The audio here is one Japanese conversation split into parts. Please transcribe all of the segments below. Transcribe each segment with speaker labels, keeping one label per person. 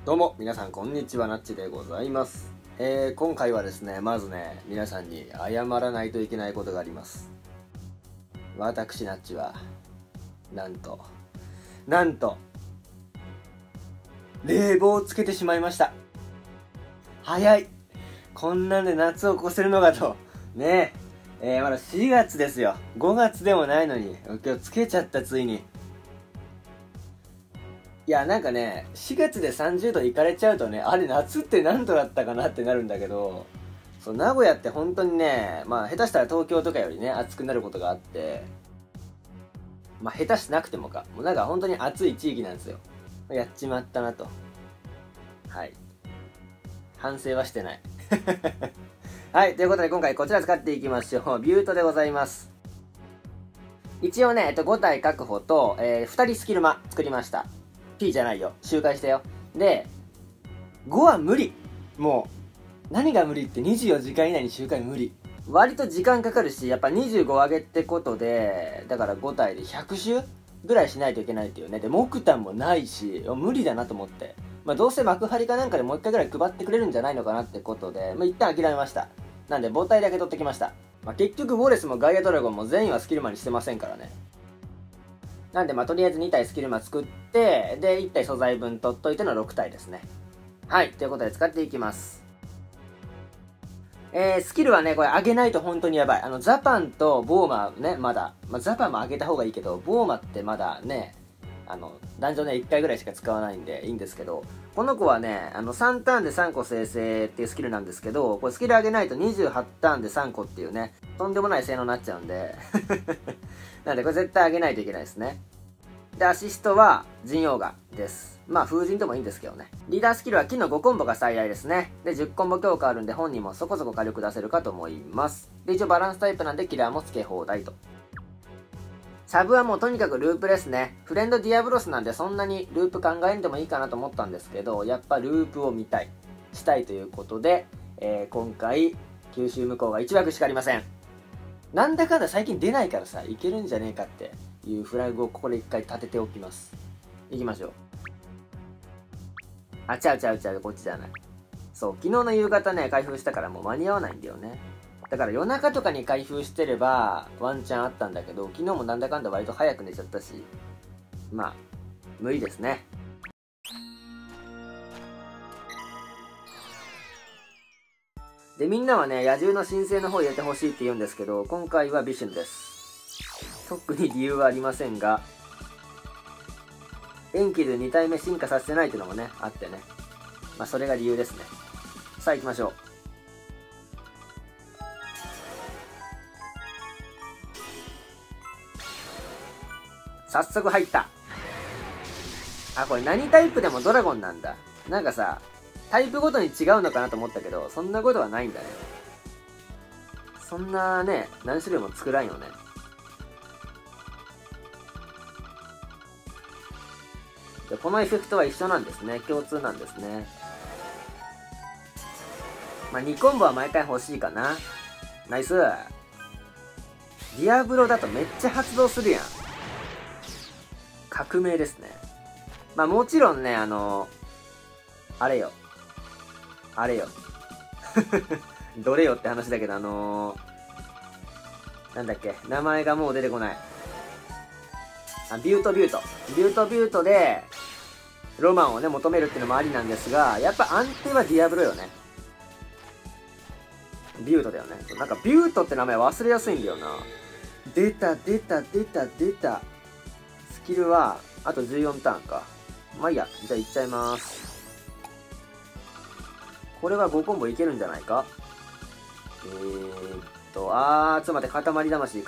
Speaker 1: どうも皆さんこんにちは、なっちでございます。今回はですね、まずね、皆さんに謝らないといけないことがあります。私なっちはなんと冷房をつけてしまいました。早い、こんなんで夏を越せるのかとねえ。まだ4月ですよ。5月でもないのに今日つけちゃった。ついに。いや、なんかね、4月で30度いかれちゃうとね、あれ夏って何度だったかなってなるんだけど、そう、名古屋って本当にね、まあ下手したら東京とかよりね、暑くなることがあって、まあ下手しなくてもか、もうなんか本当に暑い地域なんですよ。やっちまったなと。はい。反省はしてない。はい、ということで今回こちら使っていきましょう。ビュートでございます。一応ね、5体確保と、2人スキルマ作りました。P じゃないよ。周回したよ。で、5は無理。もう、何が無理って24時間以内に周回無理。割と時間かかるし、やっぱ25上げってことで、だから5体で100周ぐらいしないといけないっていうね。で、木炭もないし、無理だなと思って。まあどうせ幕張かなんかでもう一回ぐらい配ってくれるんじゃないのかなってことで、まあ一旦諦めました。なんで母体だけ取ってきました。まあ結局ウォレスもガイアドラゴンも全員はスキルマンにしてませんからね。なんでまあとりあえず2体スキルマン作って、で1体素材分取っといての6体ですね。はい、ということで使っていきます。スキルはね、これ上げないと本当にやばい。ザパンとボーマね、まだ。まあ、ザパンも上げた方がいいけど、ボーマってまだね、ダンジョンで1回ぐらいしか使わないんでいいんですけど、この子はね、3ターンで3個生成っていうスキルなんですけど、これスキル上げないと28ターンで3個っていうね、とんでもない性能になっちゃうんで、なんでこれ絶対上げないといけないですね。で、アシストは陣容画です。まあ風神でもいいんですけどね。リーダースキルは金の5コンボが最大ですね。で、10コンボ強化あるんで本人もそこそこ火力出せるかと思います。で、一応バランスタイプなんでキラーもつけ放題と。サブはもうとにかくループですね。フレンドディアブロスなんでそんなにループ考えんでもいいかなと思ったんですけど、やっぱループを見たい。したいということで、今回、九州向こうが1枠しかありません。なんだかんだ最近出ないからさ、いけるんじゃねえかっていうフラグをここで一回立てておきます。いきましょう。あ、ちゃう、こっちじゃない。そう、昨日の夕方ね、開封したからもう間に合わないんだよね。だから夜中とかに開封してれば、ワンチャンあったんだけど、昨日もなんだかんだ割と早く寝ちゃったし、まあ、無理ですね。で、みんなはね、野獣の申請の方入れてほしいって言うんですけど、今回はビシュンです。特に理由はありませんが、エンキル2体目進化させてないっていうのもね、あってね。まあ、それが理由ですね。さあ行きましょう。早速入った。あ、これ何タイプでもドラゴンなんだ。なんかさ、タイプごとに違うのかなと思ったけど、そんなことはないんだね。そんなね、何種類も作らんよね。で、このエフェクトは一緒なんですね。共通なんですね。まあ、2コンボは毎回欲しいかな。ナイス。ディアブロだとめっちゃ発動するやん。革命ですね。まあもちろんね、あれよ。どれよって話だけど、なんだっけ、名前がもう出てこない。あ、ビュートで、ロマンをね、求めるっていうのもありなんですが、やっぱ安定はディアブロよね。ビュートだよね。なんかビュートって名前忘れやすいんだよな。出た。スキルは、あと14ターンか。まあいいや、じゃあいっちゃいます。これは5コンボいけるんじゃないか。ちょっと待って、塊魂。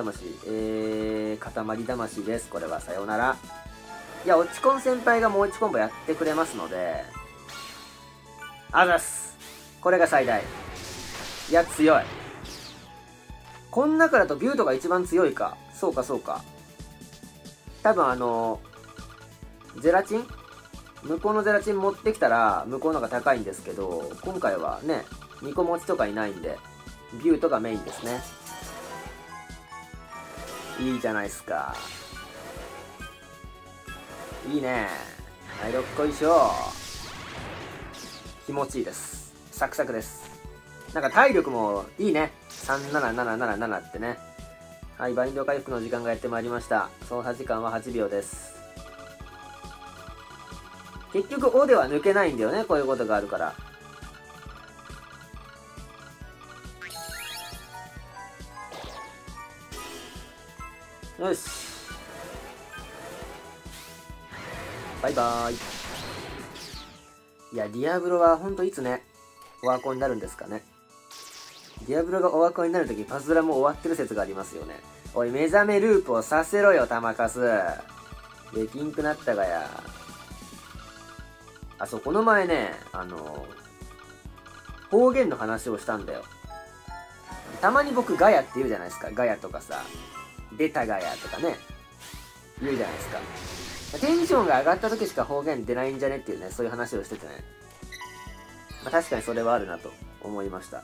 Speaker 1: 塊魂です。これはさようなら。いや、落ち込ん先輩がもう1コンボやってくれますので、あざっす。これが最大。いや、強い。こん中だとビュートが一番強いか。そうか。多分ゼラチン向こうのゼラチン持ってきたら向こうのが高いんですけど、今回はね、2個持ちとかいないんで、ビュートがメインですね。いいじゃないっすか。いいね。はい、どっこいしょ。 気持ちいいです。サクサクです。なんか体力もいいね。37777ってね。はい、バインド回復の時間がやってまいりました。操作時間は8秒です。結局、Oでは抜けないんだよね。こういうことがあるから。よし。バイバーイ。いや、ディアブロはほんといつね、オワコンになるんですかね。ディアブロがオワコンになるとき、パズドラも終わってる説がありますよね。おい、目覚めループをさせろよ、玉カス。できんくなったがや。あ、そう、この前ね、方言の話をしたんだよ。たまに僕ガヤって言うじゃないですか。ガヤとかさ、出たガヤとかね、言うじゃないですか。テンションが上がった時しか方言出ないんじゃねっていうね、そういう話をしててね。まあ、確かにそれはあるなと思いました。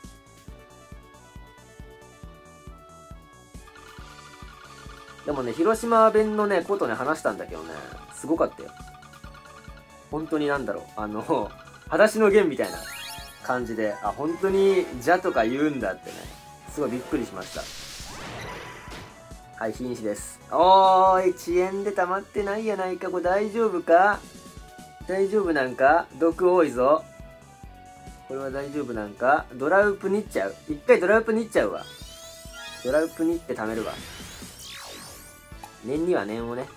Speaker 1: でもね、広島弁のね、ことね、話したんだけどね、すごかったよ。本当になんだろう、裸足の弦みたいな感じで、あ、本当に、じゃとか言うんだってね、すごいびっくりしました。はい、瀕死です。おーい、遅延で溜まってないやないか。これ大丈夫か？大丈夫なんか？毒多いぞ。これは大丈夫なんか？ドラウプにっちゃう。一回ドラウプにっちゃうわ。ドラウプにって貯めるわ。念には念をね。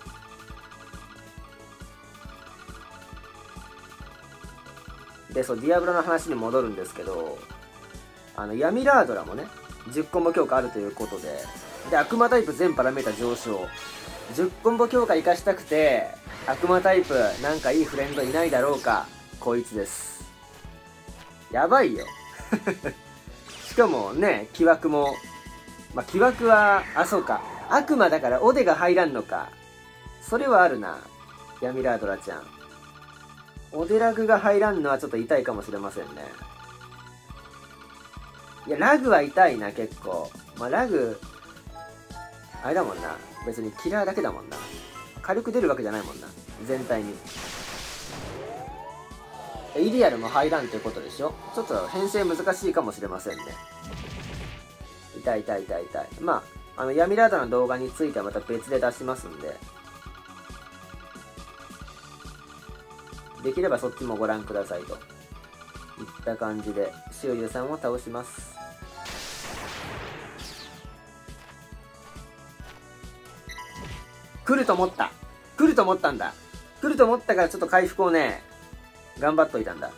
Speaker 1: で、そう、ディアブロの話に戻るんですけど、闇ラードラもね、10コンボ強化あるということで、で、悪魔タイプ全パラメータ上昇。10コンボ強化活かしたくて、悪魔タイプなんかいいフレンドいないだろうか。こいつです。やばいよ。しかもね、木枠も、まあ、木枠は、あ、そうか。悪魔だからオデが入らんのか。それはあるな。闇ラードラちゃん。オデラグが入らんのはちょっと痛いかもしれませんね。いや、ラグは痛いな、結構。まあ、ラグ、あれだもんな。別にキラーだけだもんな。軽く出るわけじゃないもんな。全体に。イリアルも入らんってことでしょ？ちょっと編成難しいかもしれませんね。痛い痛い痛い痛い。まあ、闇ラードの動画についてはまた別で出しますんで。できればそっちもご覧くださいと。いった感じで、塩湯さんを倒します。来ると思った。来ると思ったんだ。来ると思ったからちょっと回復をね、頑張っといたんだ。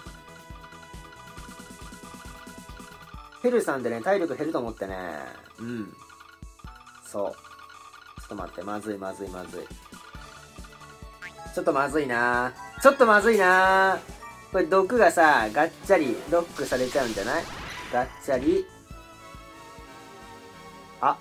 Speaker 1: ヘルさんでね、体力減ると思ってね。うん。そう。ちょっと待って、まずいまずいまずい。ちょっとまずいなちょっとまずいなこれ毒がさ、ガッチャリロックされちゃうんじゃない？ガッチャリ。あ。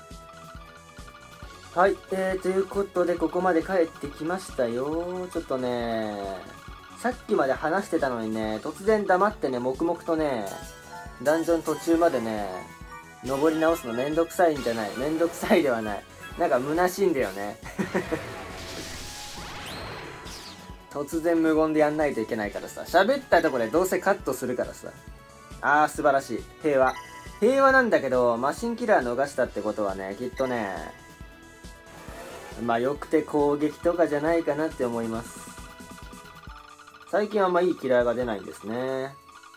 Speaker 1: はい、ということで、ここまで帰ってきましたよ。ちょっとね、さっきまで話してたのにね、突然黙ってね、黙々とね、ダンジョン途中までね、登り直すのめんどくさいんじゃない。めんどくさいではない。なんか虚しいんだよね。突然無言でやんないといけないからさ、喋ったところでどうせカットするからさ。あー、素晴らしい。平和。平和なんだけど、マシンキラー逃したってことはね、きっとね、まあ良くて攻撃とかじゃないかなって思います。最近あんまいいキラーが出ないんですね。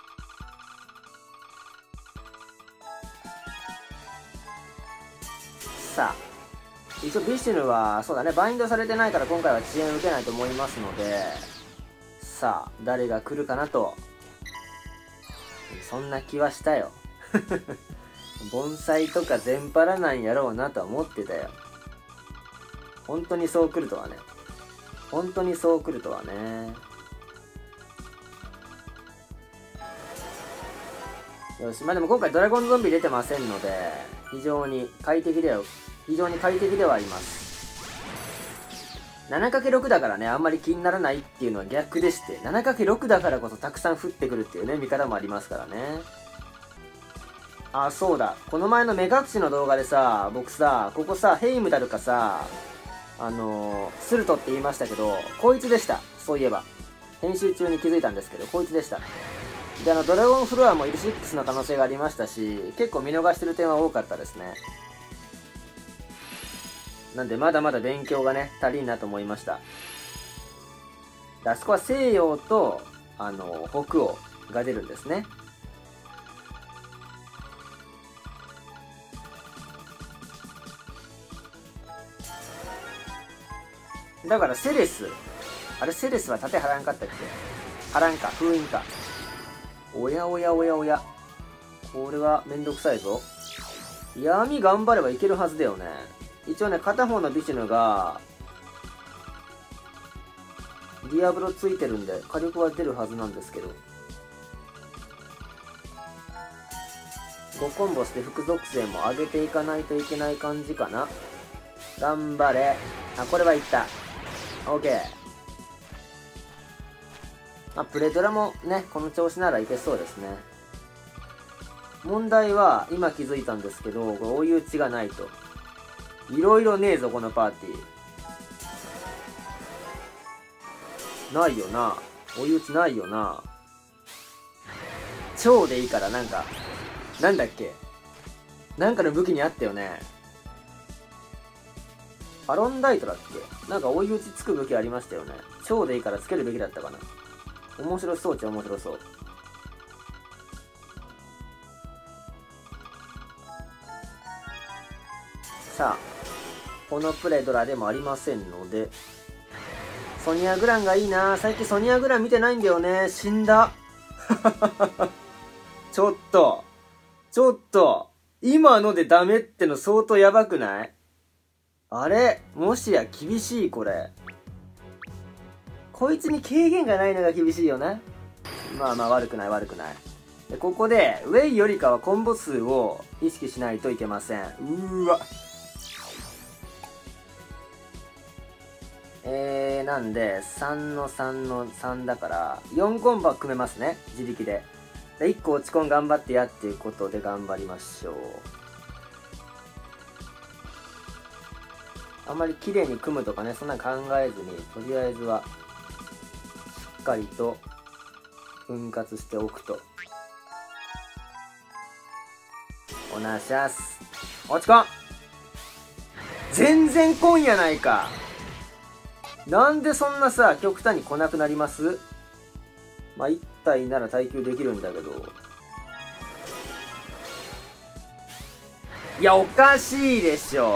Speaker 1: さあ、一応ビシュヌは、そうだね、バインドされてないから今回は遅延受けないと思いますので、さあ、誰が来るかなと。そんな気はしたよ。盆栽とか全パラなんやろうなとは思ってたよ。本当にそう来るとはね。本当にそう来るとはね。よし、まあでも今回ドラゴンゾンビ出てませんので、非常に快適ではあります。7×6 だからね、あんまり気にならないっていうのは逆でして、7×6 だからこそたくさん降ってくるっていうね、見方もありますからね。あ、そうだ。この前の目隠しの動画でさ、僕さ、ここさ、ヘイムダルかさ、スルトって言いましたけど、こいつでした。そういえば。 編集中に気づいたんですけど、こいつでした。で、ドラゴンフロアもイル6の可能性がありましたし、結構見逃してる点は多かったですね。なんでまだまだ勉強がね、足りんなと思いました。あそこは西洋と、北欧が出るんですね。だからセレス。あれセレスは盾張らんかったっけ？張らんか、封印か。おやおやおやおや。これはめんどくさいぞ。闇頑張ればいけるはずだよね。一応ね、片方のビシュヌが、ディアブロついてるんで、火力は出るはずなんですけど。5コンボして副属性も上げていかないといけない感じかな。頑張れ。あ、これはいった。OK。プレドラもね、この調子ならいけそうですね。問題は、今気づいたんですけど、これ追い打ちがないと。いろいろねえぞ、このパーティー。ないよな。追い打ちないよな。超でいいから、なんか、なんだっけ。なんかの武器にあったよね。アロンダイトだっけ？なんか追い打ちつく武器ありましたよね。超でいいからつけるべきだったかな。面白そうっちゃ面白そう。さあ、このプレドラでもありませんので、ソニアグランがいいな。最近ソニアグラン見てないんだよね。死んだ。ちょっと、今のでダメっての相当やばくない？あれもしや厳しいこれ。こいつに軽減がないのが厳しいよな。まあまあ悪くない悪くない。で、ここで、ウェイよりかはコンボ数を意識しないといけません。わ。なんで、3の3の3だから、4コンボは組めますね。自力で。で、1個落ち込ん頑張ってやっていうことで頑張りましょう。あんまり綺麗に組むとかね、そんな考えずに、とりあえずは、しっかりと、分割しておくと。おなしゃす。落ち込ん！全然来んやないか。なんでそんなさ、極端に来なくなります？まあ、1体なら耐久できるんだけど。いや、おかしいでしょ。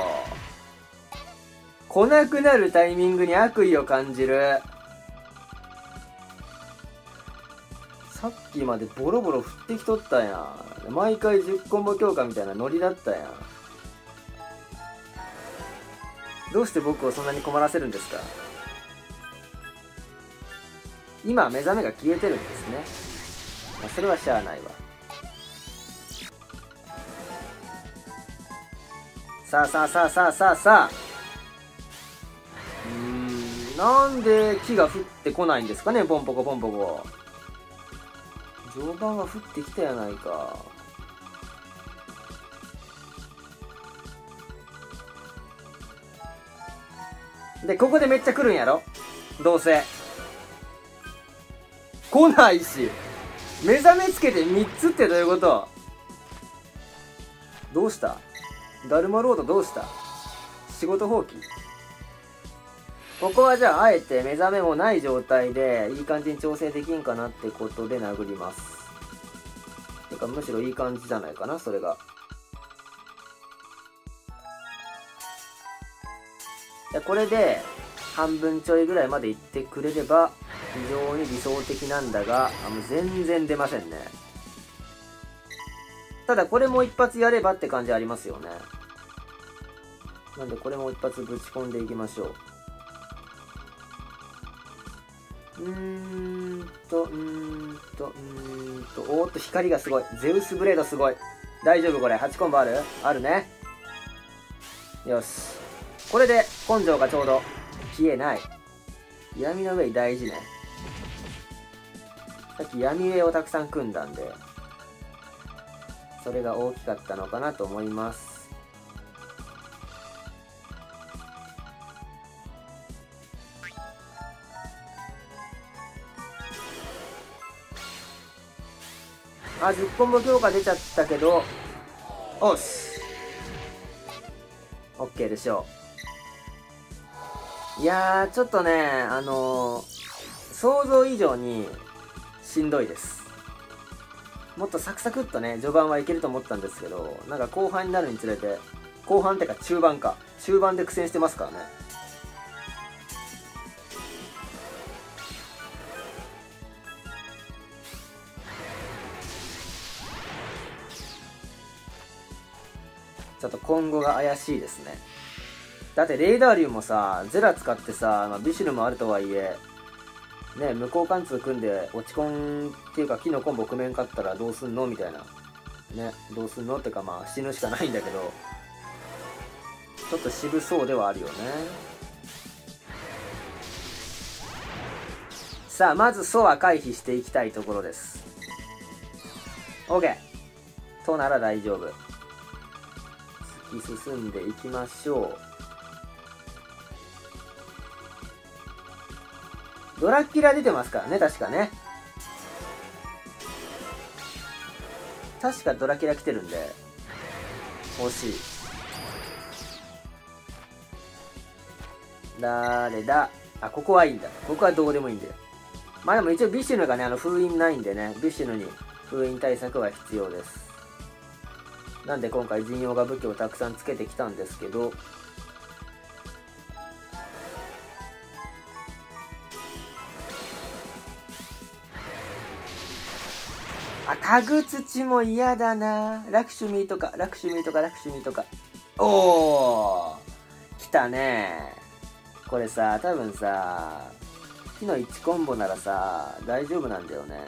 Speaker 1: 来なくなるタイミングに悪意を感じる。さっきまでボロボロ振ってきとったやん。毎回10コンボ強化みたいなノリだったやん。どうして僕をそんなに困らせるんですか？今目覚めが消えてるんですね。それはしゃあないわ。さあさあさあさあさあさあ。なんで木が降ってこないんですかね、ポンポコポンポコ。序盤は降ってきたやないか。で、ここでめっちゃ来るんやろ？どうせ。来ないし。目覚めつけて3つってどういうこと？どうした？ダルマロードどうした？仕事放棄？ここはじゃああえて目覚めもない状態でいい感じに調整できんかなってことで殴ります。てかむしろいい感じじゃないかな、それが。これで半分ちょいぐらいまでいってくれれば非常に理想的なんだが、もう全然出ませんね。ただこれも一発やればって感じありますよね。なんでこれも一発ぶち込んでいきましょう。おーっと光がすごい。ゼウスブレードすごい。大丈夫これ。8コンボある？あるね。よし。これで根性がちょうど消えない。闇の上大事ね。さっき闇上をたくさん組んだんで、それが大きかったのかなと思います。 あ、10コンボ強化出ちゃったけど、おっし OK でしょう。いやー、ちょっとね、想像以上にしんどいです。もっとサクサクっとね、序盤はいけると思ったんですけど、なんか後半になるにつれて、後半ってか中盤か。中盤で苦戦してますからね。ちょっと今後が怪しいですね。だってレイダー竜もさ、ゼラ使ってさ、ビシュルもあるとはいえ、ね、無効貫通組んで落ち込んっていうか木のコンボ組めんかったらどうすんのみたいな。ね、どうすんのってかまあ死ぬしかないんだけど、ちょっと渋そうではあるよね。さあ、まずソは回避していきたいところです。OK。となら大丈夫。突き進んでいきましょう。ドラキュラ出てますからね、確かね。確かドラキュラ来てるんで、惜しい。誰だ。あ、ここはいいんだ。ここはどうでもいいんだよ。まあでも一応ビシュヌがね、封印ないんでね、ビシュヌに封印対策は必要です。なんで今回陣容が武器をたくさんつけてきたんですけど、あ、タグ土も嫌だな。ラクシュミーとか、ラクシュミーとか、ラクシュミーとか。おー、来たね。これさ、多分さ、火の1コンボならさ、大丈夫なんだよね。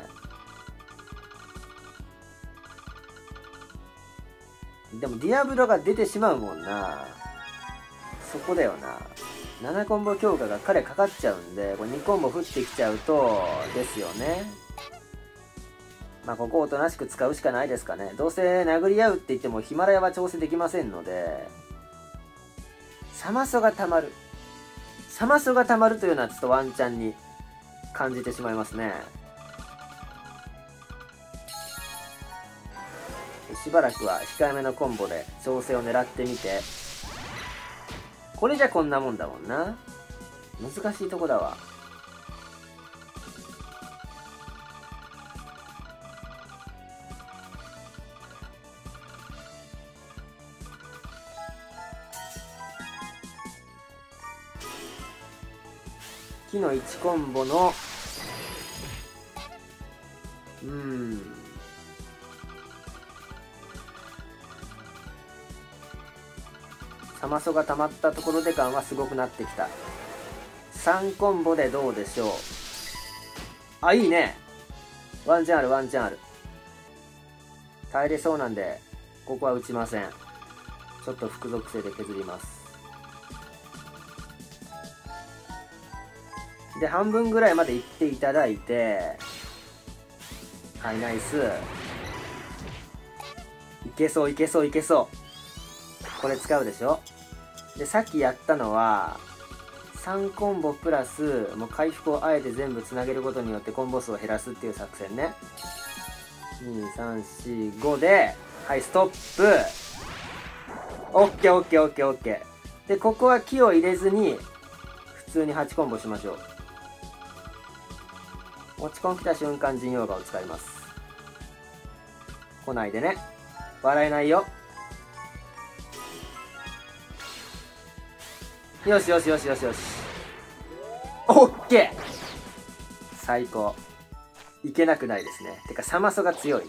Speaker 1: でもディアブロが出てしまうもんな。そこだよな。7コンボ強化が彼かかっちゃうんで、これ2コンボ降ってきちゃうと、ですよね。まあここおとなしく使うしかないですかね。どうせ殴り合うって言ってもヒマラヤは調整できませんので、サマソが溜まる。サマソが溜まるというのはちょっとワンチャンに感じてしまいますね。しばらくは控えめのコンボで調整を狙ってみて、これじゃこんなもんだもんな。難しいとこだわ。木の1コンボのサマソが溜まったところで感はすごくなってきた。3コンボでどうでしょう。あ、いいね。ワンチャンあるワンチャンある。耐えれそうなんでここは打ちません。ちょっと複属性で削ります。で半分ぐらいまで行っていただいて、はい、ナイス。いけそういけそういけそう。これ使うでしょ。でさっきやったのは3コンボプラスもう回復をあえて全部つなげることによってコンボ数を減らすっていう作戦ね。2345で、はい、ストップ。オッケーオッケーオッケーオッケー。でここは木を入れずに普通に8コンボしましょう。落ち込ん来た瞬間陣容画を使います。来ないでね、笑えないよ。よしよしよしよしよし。オッケー、最高。いけなくないですね。てかサマソが強い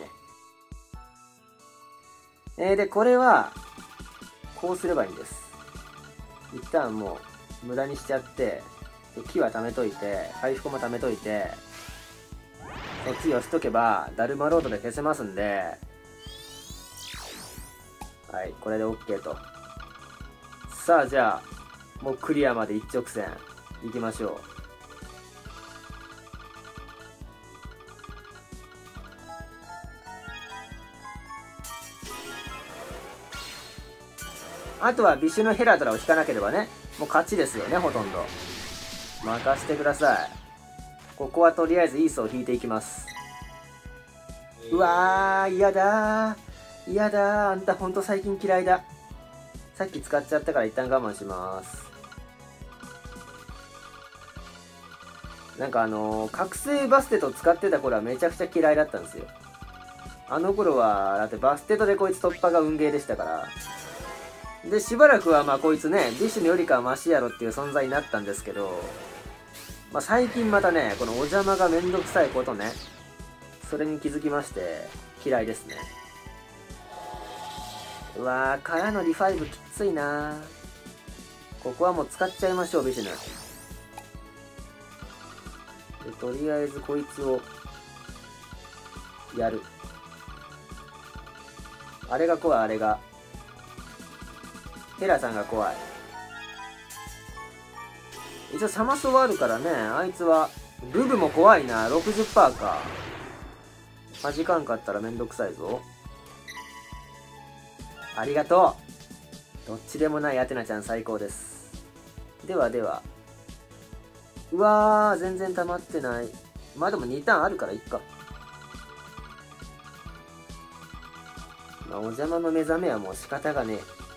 Speaker 1: ね。でこれはこうすればいいんです。一旦もう無駄にしちゃって、木は貯めといて回復も貯めといて、そっち押しとけばダルマロードで消せますんで、はい、これで OK と。さあじゃあもうクリアまで一直線行きましょう。あとはビシュのヘラドラを引かなければね、もう勝ちですよね。ほとんど任せてください。ここはとりあえずイースを引いていきます。 うわー、嫌だー。嫌だー。あんたほんと最近嫌いだ。さっき使っちゃったから一旦我慢します。なんか覚醒バステト使ってた頃はめちゃくちゃ嫌いだったんですよ。あの頃は、だってバステトでこいつ突破が運ゲーでしたから。で、しばらくはまあこいつね、ビッシュのよりかはマシやろっていう存在になったんですけど、まあ最近またね、このお邪魔がめんどくさいことね、それに気づきまして、嫌いですね。うわー、からのリファイブきついなー。ここはもう使っちゃいましょう、ビシュヌ。で、とりあえずこいつを、やる。あれが怖い、あれが。ヘラさんが怖い。一応サマソはあるからね、あいつは、ルブも怖いな、60% か。マジかんかったらめんどくさいぞ。ありがとう。どっちでもないアテナちゃん最高です。ではでは。うわー、全然溜まってない。まあでも2ターンあるからいっか。まあお邪魔の目覚めはもう仕方がね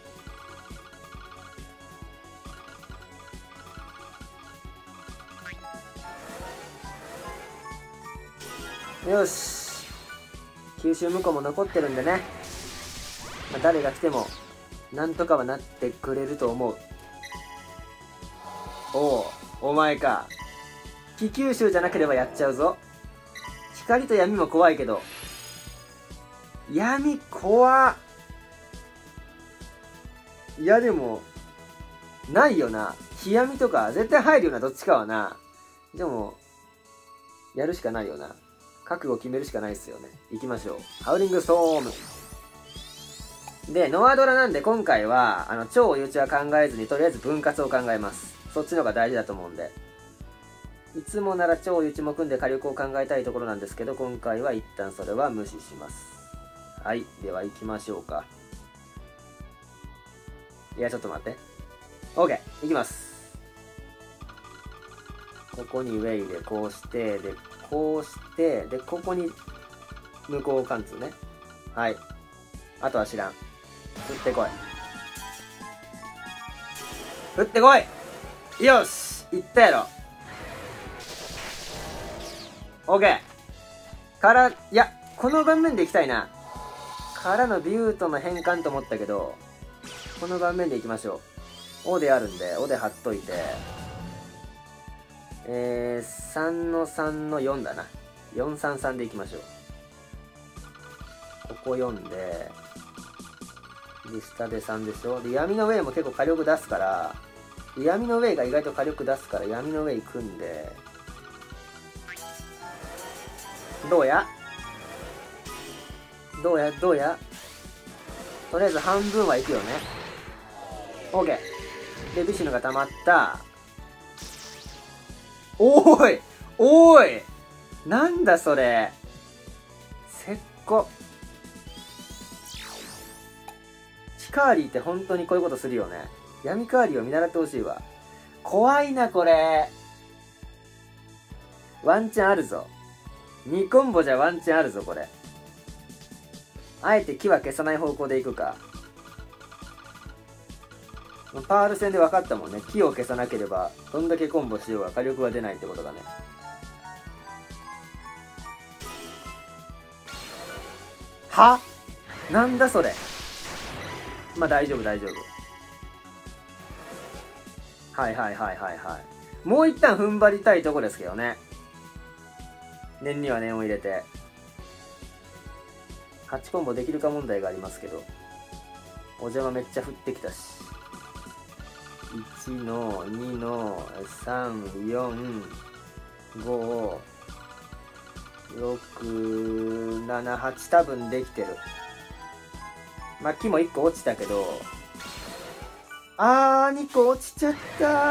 Speaker 1: え。よし。九州向こうも残ってるんでね。まあ、誰が来ても、なんとかはなってくれると思う。お前か。気九州じゃなければやっちゃうぞ。光と闇も怖いけど。闇怖っ。いやでも、ないよな。火闇とか絶対入るよな、どっちかはな。でも、やるしかないよな。覚悟決めるしかないっすよね。行きましょう。ハウリングストーム。で、ノアドラなんで今回は、超追い打ちは考えずに、とりあえず分割を考えます。そっちの方が大事だと思うんで。いつもなら超追い打ちも組んで火力を考えたいところなんですけど、今回は一旦それは無視します。はい。では行きましょうか。いや、ちょっと待って。OK。行きます。ここにウェイでこうして、で、こうして、で、ここに無効貫通ね。はい。あとは知らん。振ってこい。振ってこい。よしいったやろ。OK。から、いや、この盤面でいきたいな。からのビュートの変換と思ったけど、この盤面でいきましょう。オであるんで、オで貼っといて、3の3の4だな。433でいきましょう。ここ4で、で、下で3でしょ。で、闇のウェイも結構火力出すから、闇のウェイが意外と火力出すから、闇のウェイ組んで、どうやとりあえず半分はいくよね。OK。で、ビシュヌが溜まった。おーいなんだそれ。せっこ。チカーリーって本当にこういうことするよね。闇カーリーを見習ってほしいわ。怖いな、これ。ワンチャンあるぞ。2コンボじゃワンチャンあるぞ、これ。あえて木は消さない方向でいくか。パール戦で分かったもんね。木を消さなければ、どんだけコンボしようが火力は出ないってことがね。は？なんだそれ。まあ大丈夫。はい。もう一旦踏ん張りたいとこですけどね。念には念を入れて。8コンボできるか問題がありますけど。お邪魔めっちゃ降ってきたし。1の、2の、3、4、5、6、7、8多分できてる。まあ、木も1個落ちたけど、2個落ちちゃった。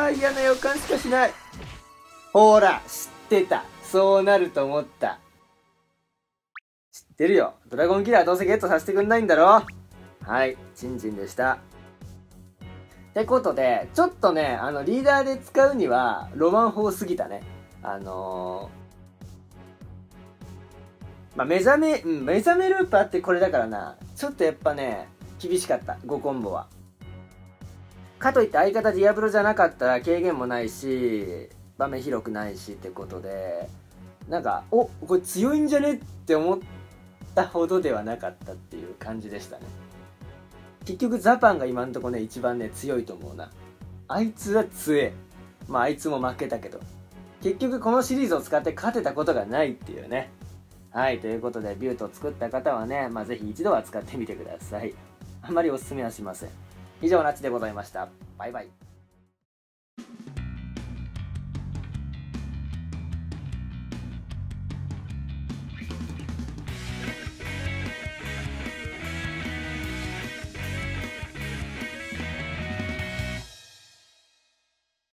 Speaker 1: 嫌な予感しかしない。ほら、知ってた。そうなると思った。知ってるよ。ドラゴンキラーどうせゲットさせてくんないんだろ。はい、チンチンでした。ってことで、ちょっとね、リーダーで使うには、ロマン法すぎたね。 まあ、目覚めループあってこれだからな、ちょっとやっぱね、厳しかった、5コンボは。かといって相方ディアブロじゃなかったら軽減もないし、場面広くないしってことで、なんか、これ強いんじゃねって思ったほどではなかったっていう感じでしたね。結局ザパンが今んとこね、一番ね、強いと思うな。あいつは強え。まああいつも負けたけど。結局このシリーズを使って勝てたことがないっていうね。はい、ということでビュートを作った方はね、ぜひ一度は使ってみてください。あんまりおすすめはしません。以上、なちでございました。バイバイ。